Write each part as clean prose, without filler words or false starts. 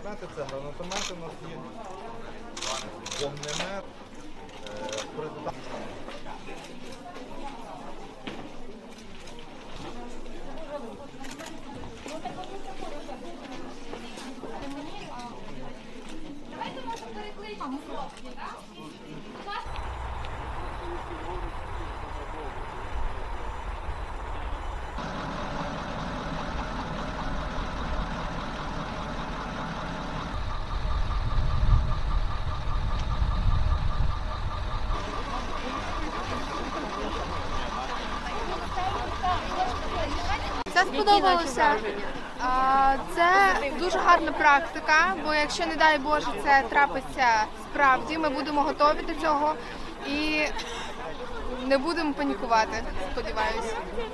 предмети це гранатомети у нас є, вогнемет, Давайте може перекличемо хлопці, так? Це сподобалося. Це дуже гарна практика, бо якщо, не дай Боже, це трапиться справді, ми будемо готові до цього і не будемо панікувати, сподіваюся.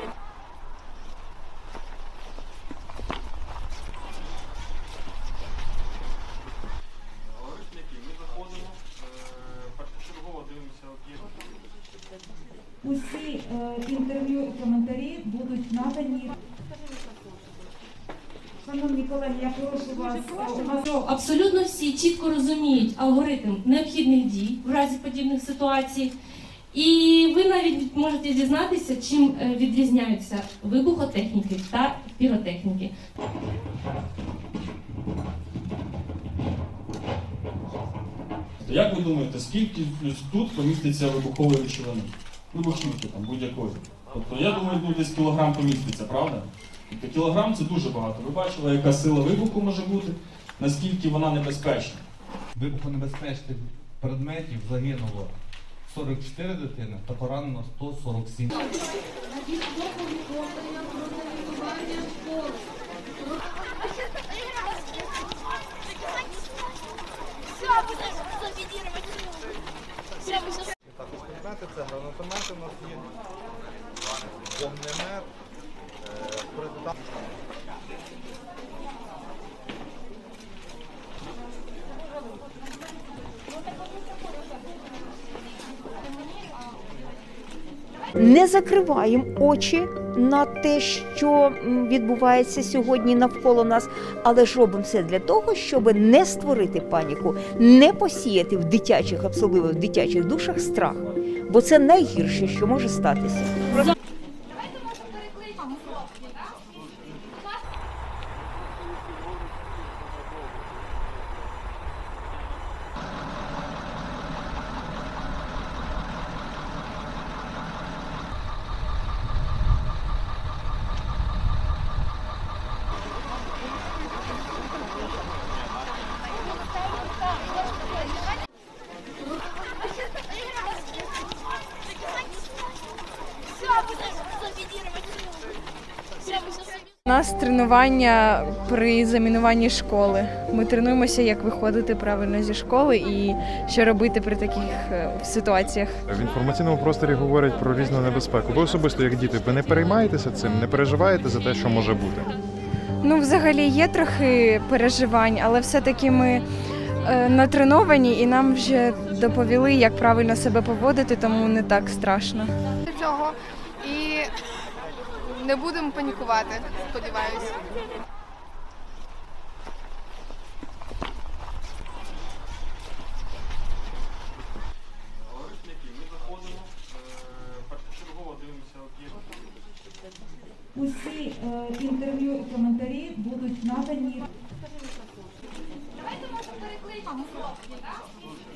Усі інтерв'ю і коментарі будуть надані. Шановні колеги, я прошу вас. Абсолютно всі чітко розуміють алгоритм необхідних дій в разі подібних ситуацій. І ви навіть можете дізнатися, чим відрізняються вибухотехніки та піротехніки. Як ви думаєте, скільки тут поміститься вибухової речовини? Вибухівки там, будь-якої. Тобто, я думаю, десь кілограм поміститься, правда? Тобто кілограм – це дуже багато. Ви бачили, яка сила вибуху може бути, наскільки вона небезпечна? Вибухонебезпечних предметів загинуло 44 дитини та поранено 147. Також предмети це гранатомети у нас є, вогнемет, Не закриваємо очі на те, що відбувається сьогодні навколо нас, але ж робимо все для того, щоб не створити паніку, не посіяти в дитячих, особливо в дитячих душах страх, бо це найгірше, що може статися. Давайте може перекличемо хлопці, так? У нас тренування при замінуванні школи. Ми тренуємося, як виходити правильно зі школи і що робити при таких ситуаціях. В інформаційному просторі говорять про різну небезпеку. Ви особисто, як діти, ви не переймаєтеся цим, не переживаєте за те, що може бути? Ну, взагалі є трохи переживань, але все-таки ми натреновані і нам вже доповіли, як правильно себе поводити, тому не так страшно. Цього і не будемо панікувати, сподіваюся. Усі інтерв'ю і коментарі будуть надані. Давайте може перекличемо хлопці, так?